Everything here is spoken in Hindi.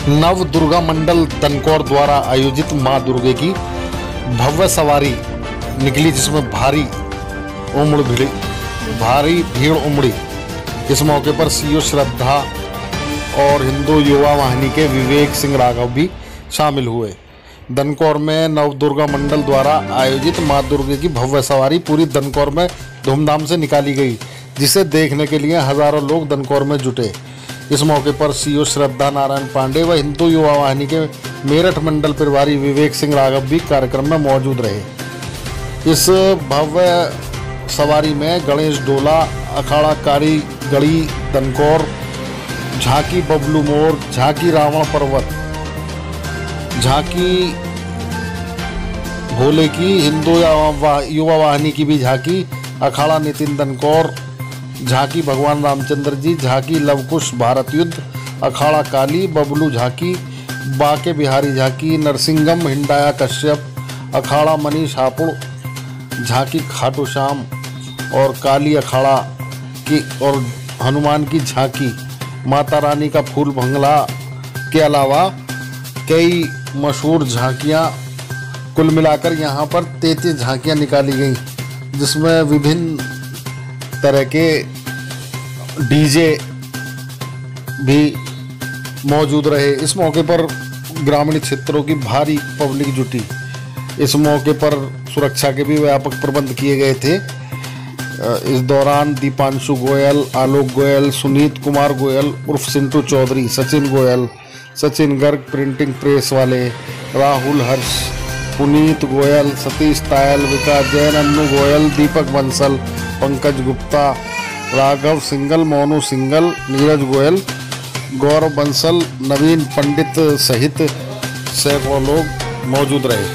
नव दुर्गा मंडल दनकौर द्वारा आयोजित मां दुर्गे की भव्य सवारी निकली, जिसमें भारी भीड़ उमड़ी। इस मौके पर सीओ श्रद्धा और हिंदू युवा वाहिनी के विवेक सिंह राघव भी शामिल हुए। दनकौर में नव दुर्गा मंडल द्वारा आयोजित मां दुर्गे की भव्य सवारी पूरी दनकौर में धूमधाम से निकाली गई, जिसे देखने के लिए हजारों लोग दनकौर में जुटे। इस मौके पर सीओ श्रद्धा नारायण पांडे व हिंदू युवा वाहिनी के मेरठ मंडल प्रभारी विवेक सिंह राघव भी कार्यक्रम में मौजूद रहे। इस भव्य सवारी में गणेश डोला, अखाड़ा कारीगड़ी दनकौर, झांकी बबलू मोर, झांकी रावण पर्वत, झांकी भोले की, हिंदू युवा वाहिनी की भी झांकी, अखाड़ा नितिन दनकौर, झांकी भगवान रामचंद्र जी, झांकी लवकुश भारत युद्ध, अखाड़ा काली, बबलू झांकी, बाके बिहारी झांकी, नरसिंगम हिंडाया कश्यप, अखाड़ा मनीष हापुड़, झांकी खाटू श्याम और काली अखाड़ा की और हनुमान की झांकी, माता रानी का फूल भंगला के अलावा कई मशहूर झांकियां। कुल मिलाकर यहां पर 33 झांकियां निकाली गईं, जिसमें विभिन्न तरह के डीजे भी मौजूद रहे। इस मौके पर ग्रामीण क्षेत्रों की भारी पब्लिक जुटी। इस मौके पर सुरक्षा के भी व्यापक प्रबंध किए गए थे। इस दौरान दीपांशु गोयल, आलोक गोयल, सुनीत कुमार गोयल उर्फ सिंटू चौधरी, सचिन गोयल, सचिन गर्ग प्रिंटिंग प्रेस वाले, राहुल हर्ष, पुनीत गोयल, सतीश तायल, विकास जैन, अन्नू गोयल, दीपक बंसल, पंकज गुप्ता, राघव सिंगल, मोनू सिंगल, नीरज गोयल, गौरव बंसल, नवीन पंडित सहित सैकड़ों लोग मौजूद रहे।